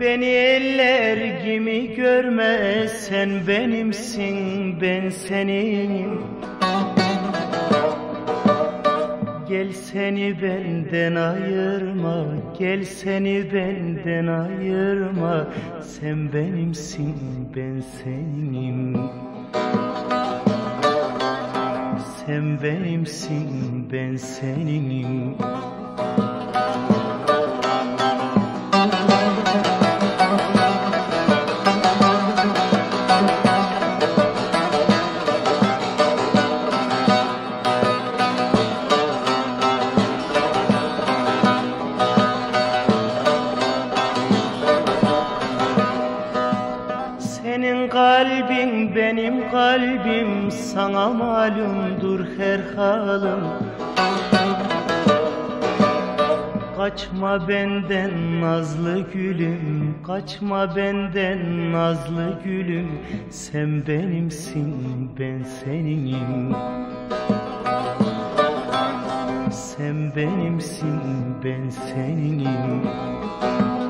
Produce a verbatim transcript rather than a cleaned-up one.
Beni eller gibi görme, sen benimsin, ben senin. Gel seni benden ayırma, gel seni benden ayırma. Sen benimsin, ben senin. Sen benimsin, ben seninim. Senin kalbin benim kalbim, sana malumdur her halim. Kaçma benden nazlı gülüm, kaçma benden nazlı gülüm. Sen benimsin, ben seninim. Sen benimsin, ben seninim.